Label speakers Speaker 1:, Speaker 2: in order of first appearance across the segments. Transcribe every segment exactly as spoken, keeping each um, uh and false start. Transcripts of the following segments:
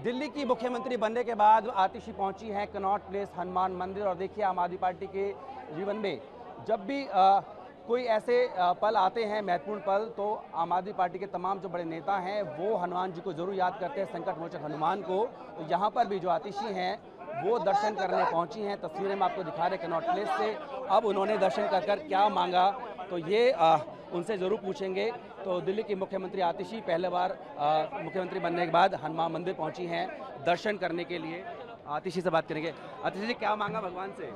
Speaker 1: दिल्ली की मुख्यमंत्री बनने के बाद आतिशी पहुंची हैं कनॉट प्लेस हनुमान मंदिर। और देखिए, आम आदमी पार्टी के जीवन में जब भी आ, कोई ऐसे आ, पल आते हैं, महत्वपूर्ण पल, तो आम आदमी पार्टी के तमाम जो बड़े नेता हैं वो हनुमान जी को जरूर याद करते हैं, संकट मोचक हनुमान को। तो यहाँ पर भी जो आतिशी हैं वो दर्शन करने पहुंची हैं। तस्वीरें में आपको दिखा रहे कनॉट प्लेस से। अब उन्होंने दर्शन कर कर क्या मांगा, तो ये आ, उनसे ज़रूर पूछेंगे। तो दिल्ली की मुख्यमंत्री आतिशी पहले बार आ, मुख्यमंत्री बनने के बाद हनुमान मंदिर पहुंची हैं दर्शन करने के लिए। आतिशी से बात करेंगे। आतिशी जी, क्या मांगा भगवान से?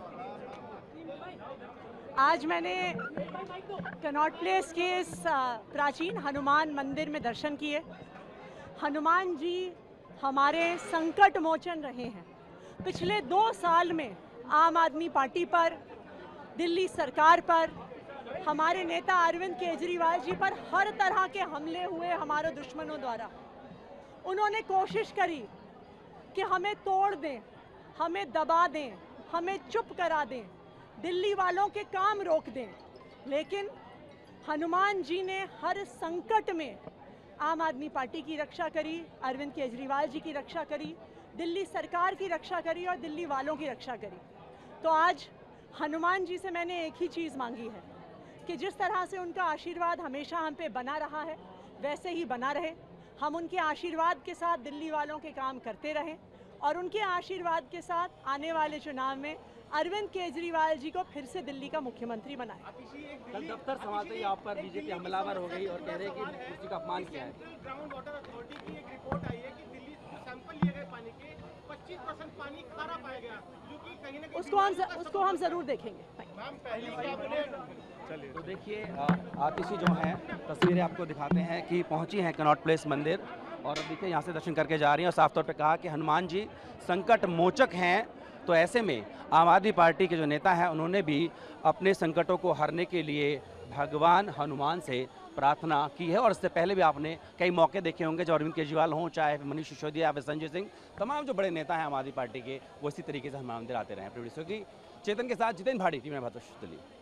Speaker 2: आज मैंने कनॉट प्लेस के इस प्राचीन हनुमान मंदिर में दर्शन किए। हनुमान जी हमारे संकट मोचन रहे हैं। पिछले दो साल में आम आदमी पार्टी पर, दिल्ली सरकार पर, हमारे नेता अरविंद केजरीवाल जी पर हर तरह के हमले हुए हमारे दुश्मनों द्वारा। उन्होंने कोशिश करी कि हमें तोड़ दें, हमें दबा दें, हमें चुप करा दें, दिल्ली वालों के काम रोक दें। लेकिन हनुमान जी ने हर संकट में आम आदमी पार्टी की रक्षा करी, अरविंद केजरीवाल जी की रक्षा करी, दिल्ली सरकार की रक्षा करी और दिल्ली वालों की रक्षा करी। तो आज हनुमान जी से मैंने एक ही चीज़ मांगी है कि जिस तरह से उनका आशीर्वाद हमेशा हम पे बना रहा है, वैसे ही बना रहे। हम उनके आशीर्वाद के साथ दिल्ली वालों के काम करते रहें और उनके आशीर्वाद के साथ आने वाले चुनाव में अरविंद केजरीवाल जी को फिर से दिल्ली का मुख्यमंत्री बनाएं।
Speaker 1: कल दफ्तर संभालते ही आप पर बीजेपी हमलावर हो गई और कह रहे हैं कि कुर्सी का अपमान किया है।
Speaker 3: ग्राउंड वाटर अथॉरिटी की एक रिपोर्ट आई है कि दिल्ली सैंपल लिए गए पानी के पच्चीस परसेंट पानी खारा पाया गया, जो कि कहीं ना कहीं
Speaker 2: उसको हम उसको हम जरूर देखेंगे।
Speaker 1: चलिए, तो देखिए, आतिशी जो हैं तस्वीरें आपको दिखाते हैं कि पहुंची हैं कनॉट प्लेस मंदिर और देखिए यहाँ से दर्शन करके जा रही हैं और साफ तौर पे कहा कि हनुमान जी संकट मोचक हैं। तो ऐसे में आम आदमी पार्टी के जो नेता हैं उन्होंने भी अपने संकटों को हरने के लिए भगवान हनुमान से प्रार्थना की है। और इससे पहले भी आपने कई मौके देखे होंगे, जो अरविंद केजरीवाल हों, चाहे मनीष सिसोदिया या फिर संजय सिंह, तमाम जो बड़े नेता हैं आम आदमी पार्टी के, वो इसी तरीके से हनुमान मंदिर आते रहे हैं। प्रोड्यूसर की चेतन के साथ जितेंद्र भाटी, टीम में दिल्ली।